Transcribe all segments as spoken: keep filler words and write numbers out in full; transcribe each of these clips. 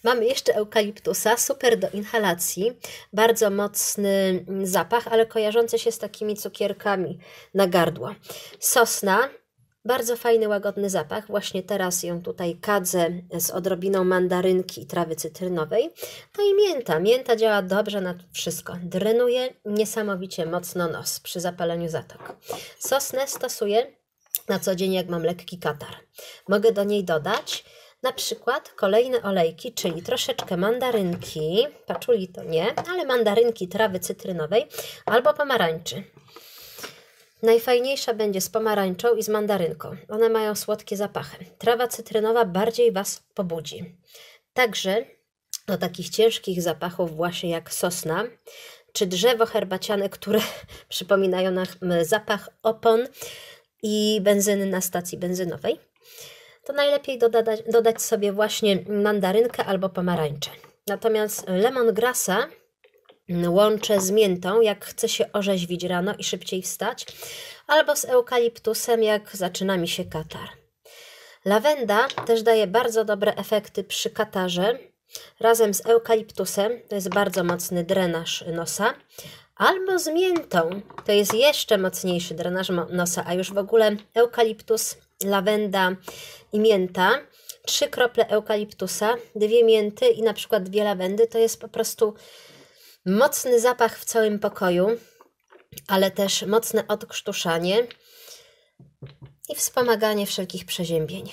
Mamy jeszcze eukaliptusa, super do inhalacji, bardzo mocny zapach, ale kojarzący się z takimi cukierkami na gardło. Sosna, bardzo fajny, łagodny zapach. Właśnie teraz ją tutaj kadzę z odrobiną mandarynki i trawy cytrynowej. No i mięta. Mięta działa dobrze na wszystko. Drenuje niesamowicie mocno nos przy zapaleniu zatok. Sosnę stosuję na co dzień, jak mam lekki katar. Mogę do niej dodać na przykład kolejne olejki, czyli troszeczkę mandarynki, paczuli to nie, ale mandarynki trawy cytrynowej albo pomarańczy. Najfajniejsza będzie z pomarańczą i z mandarynką. One mają słodkie zapachy. Trawa cytrynowa bardziej Was pobudzi. Także do takich ciężkich zapachów właśnie jak sosna, czy drzewo herbaciane, które przypominają nam zapach opon i benzyny na stacji benzynowej, to najlepiej dodać, dodać sobie właśnie mandarynkę albo pomarańczę. Natomiast lemongrassa łączę z miętą, jak chce się orzeźwić rano i szybciej wstać, albo z eukaliptusem, jak zaczyna mi się katar. Lawenda też daje bardzo dobre efekty przy katarze, razem z eukaliptusem, to jest bardzo mocny drenaż nosa, albo z miętą, to jest jeszcze mocniejszy drenaż nosa, a już w ogóle eukaliptus, lawenda i mięta, trzy krople eukaliptusa, dwie mięty i na przykład dwie lawendy, to jest po prostu mocny zapach w całym pokoju, ale też mocne odkrztuszanie i wspomaganie wszelkich przeziębień.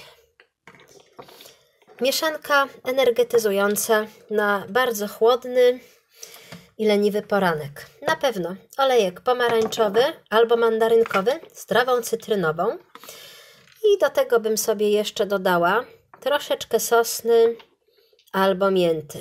Mieszanka energetyzująca na bardzo chłodny i leniwy poranek. Na pewno olejek pomarańczowy albo mandarynkowy z trawą cytrynową i do tego bym sobie jeszcze dodała troszeczkę sosny albo mięty.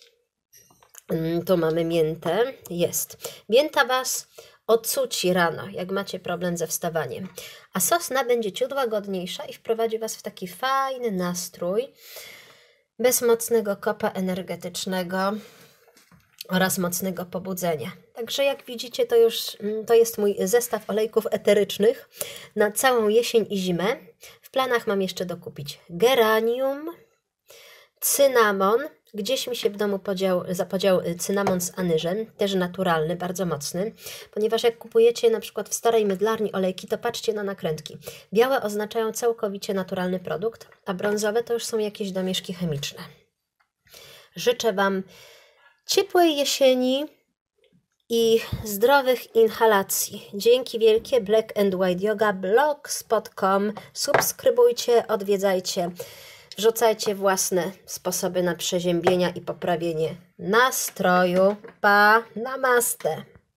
Tu mamy miętę, jest. Mięta Was odcuci rano, jak macie problem ze wstawaniem. A sosna będzie ciut łagodniejsza i wprowadzi Was w taki fajny nastrój, bez mocnego kopa energetycznego oraz mocnego pobudzenia. Także jak widzicie, to już to jest mój zestaw olejków eterycznych na całą jesień i zimę. W planach mam jeszcze dokupić geranium, cynamon. Gdzieś mi się w domu podział, zapodział cynamon z anyżem, też naturalny, bardzo mocny, ponieważ jak kupujecie na przykład w starej mydlarni olejki, to patrzcie na nakrętki. Białe oznaczają całkowicie naturalny produkt, a brązowe to już są jakieś domieszki chemiczne. Życzę Wam ciepłej jesieni i zdrowych inhalacji. Dzięki wielkie. Black and White Yoga, blogspot kropka com. Subskrybujcie, odwiedzajcie. Wrzucajcie własne sposoby na przeziębienia i poprawienie nastroju. Pa, namaste!